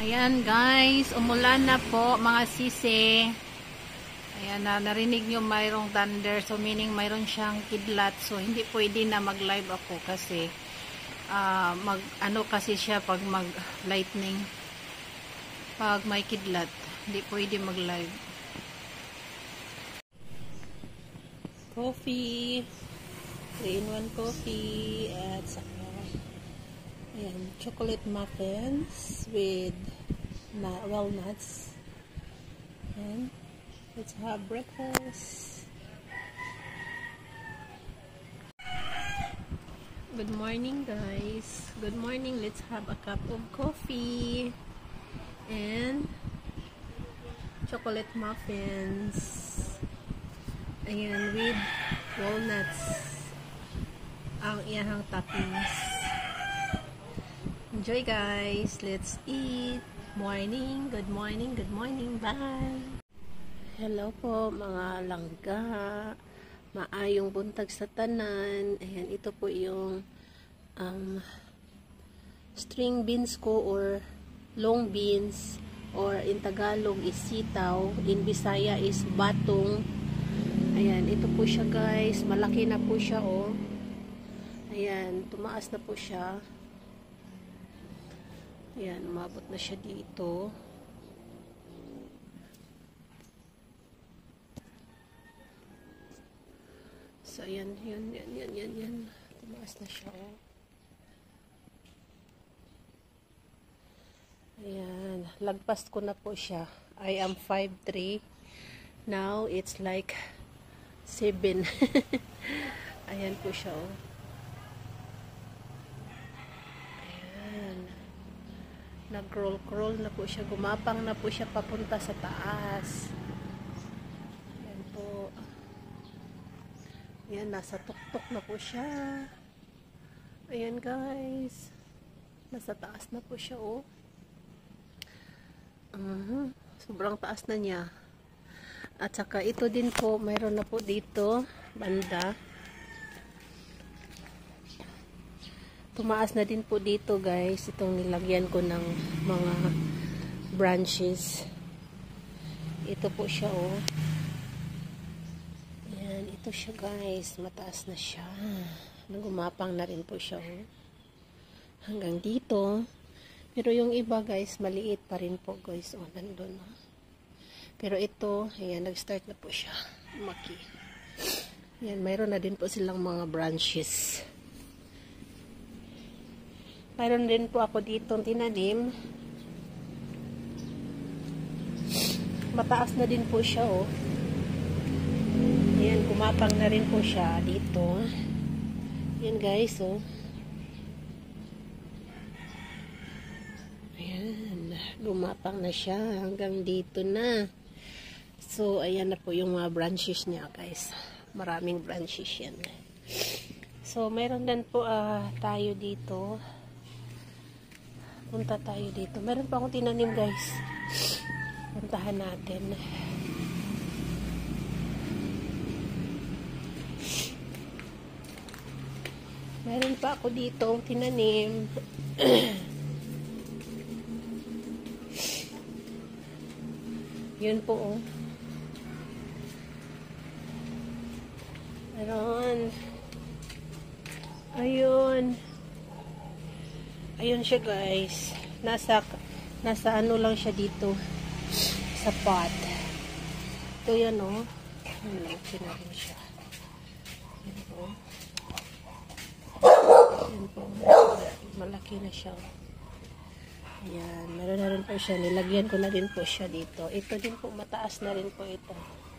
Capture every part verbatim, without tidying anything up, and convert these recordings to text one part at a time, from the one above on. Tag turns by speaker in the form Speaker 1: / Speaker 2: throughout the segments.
Speaker 1: Ayan guys, umulan na po mga sisi. Ayan na, narinig nyo mayroong thunder. So meaning mayroon siyang kidlat. So hindi pwede na mag live ako kasi uh, mag ano kasi siya pag mag lightning. Pag may kidlat, hindi pwede mag live. Coffee. three in one coffee. At saka ayan, chocolate muffins with na walnuts. And let's have breakfast. Good morning guys. Good morning. Let's have a cup of coffee and chocolate muffins. Ayan, with walnuts. Ang iyahang toppings. Enjoy guys. Let's eat. Morning. Good morning. Good morning. Bye. Hello po mga langga. Maayong buntag sa tanan. Ayan, ito po yung um, string beans ko or long beans or in Tagalog is sitaw. In Bisaya is batong. Ayan, ito po siya guys. Malaki na po siya oh. Ayan, tumaas na po siya. Ayan, umabot na siya dito. So, ayan, yan, yan, yan, yan, yan. Tumaas na siya, oh. Ayan, lagpas ko na po siya. I am five three. Now, it's like seven. Ayan po siya, oh. Nag-roll-roll na po siya. Gumapang na po siya papunta sa taas. Ayan po. Ayan, nasa tuktok na po siya. Ayan guys. Nasa taas na po siya oh. Uh-huh. Sobrang taas na niya. At saka ito din po, mayroon na po dito, banda. Tumaas na din po dito guys, itong nilagyan ko ng mga branches. Ito po siya oh. Ayan, ito siya guys, mataas na siya. Nagumapang na rin po siya oh. Hanggang dito. Pero yung iba guys, maliit pa rin po guys. Oh, nandun oh. Pero ito, ayan, nag-start na po siya. Lumaki. Ayan, mayroon na din po silang mga branches. Mayroon din po ako ditong tinanim. Mataas na din po siya oh. Ayan, kumapang na rin po siya dito. Ayan guys oh. Ayan, lumapang na siya hanggang dito na. So, ayan na po yung mga branches niya guys. Maraming branches yan. So, mayroon din po uh, tayo dito. Punta tayo dito. Meron pa akong tinanim guys. Puntahan natin. Meron pa ako dito tinanim. Yun po oh. Meron. Ayun. Ayun siya guys. Nasa nasa ano lang siya dito sa pot. Ito yan oh. Malaki na rin siya. Yan po. Yan po. Malaki na siya. Ayan. Meron na rin po siya. Nilagyan ko na rin po siya dito. Ito din po. Mataas na rin po ito.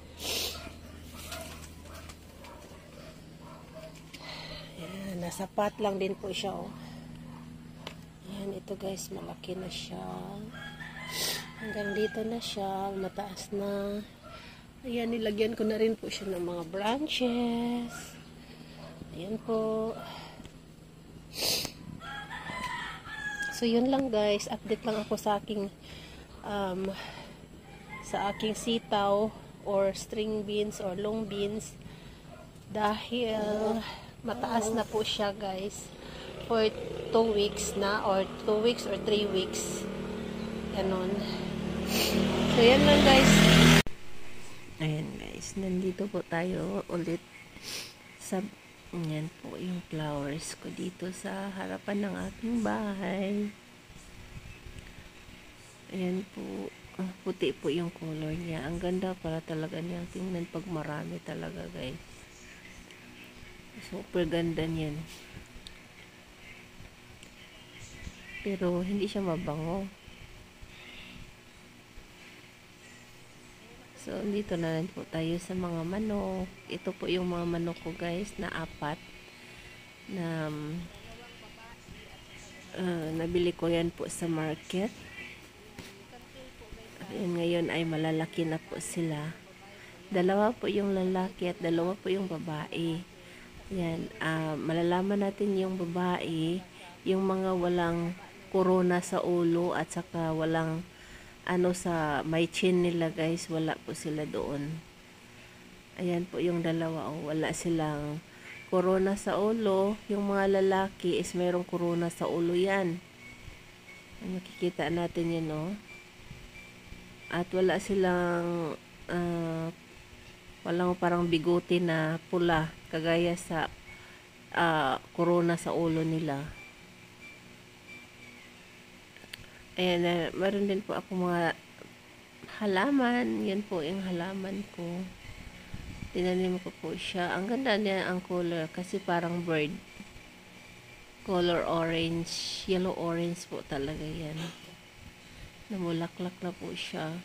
Speaker 1: Ayan. Nasa pot lang din po siya oh. Ayan, ito guys, malaki na siya. Hanggang dito na siya, mataas na. Ayan, nilagyan ko na rin po siya ng mga branches. Ayan po. So, yun lang guys. Update lang ako sa aking um, sa aking sitaw or string beans or long beans. Dahil mataas na po siya guys. For two weeks na or two weeks or three weeks. Ganon. So, yan lang guys. Ayan guys, nandito po tayo ulit sa, yan po yung flowers ko dito sa harapan ng aking bahay. Ayan po, ah, puti po yung color niya. Ang ganda para talaga niyang tingnan pag marami talaga guys. Super ganda niyan. Pero hindi siya mabango. So, dito na lang po tayo sa mga manok. Ito po yung mga manok ko guys, na apat. Na uh, nabili ko yan po sa market. Ayan, ngayon ay malalaki na po sila. Dalawa po yung lalaki at dalawa po yung babae. Yan, uh, malalaman natin yung babae, yung mga walang corona sa ulo at saka walang ano sa may chin nila guys, wala po sila doon. Ayan po yung dalawa, oh, wala silang corona sa ulo. Yung mga lalaki is mayroong corona sa ulo yan. Makikita natin yun, oh. At wala silang uh, walang parang bigote na pula kagaya sa uh, corona sa ulo nila. Ayan, uh, meron din po ako mga halaman. Yan po yung halaman ko. Tinanim ko po siya. Ang ganda niya ang color kasi parang bird. Color orange. Yellow orange po talaga yan. Namulaklak na po siya.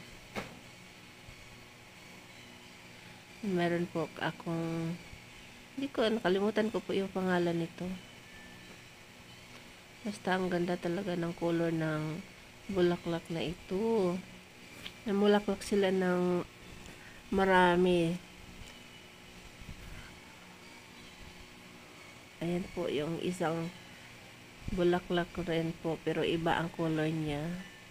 Speaker 1: Meron po akong, hindi ko, nakalimutan ko po yung pangalan nito. Basta ang ganda talaga ng color ng bulaklak na ito. Namulaklak sila ng marami. Ayan po yung isang bulaklak rin po, pero iba ang color niya.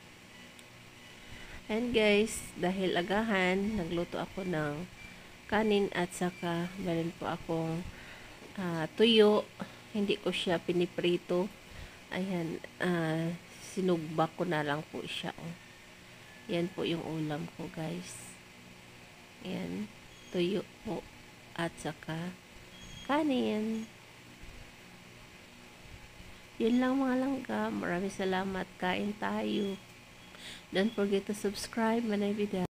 Speaker 1: And guys, dahil agahan, nagluto ako ng kanin at saka meron po akong uh, tuyo. Hindi ko siya piniprito. Ayan, uh, sinubak ko na lang po siya. Oh. Yan po yung ulam ko guys. Ayan, tuyo po at saka kanin. Yun lang mga langga. Maraming salamat. Kain tayo. Don't forget to subscribe. Manay video.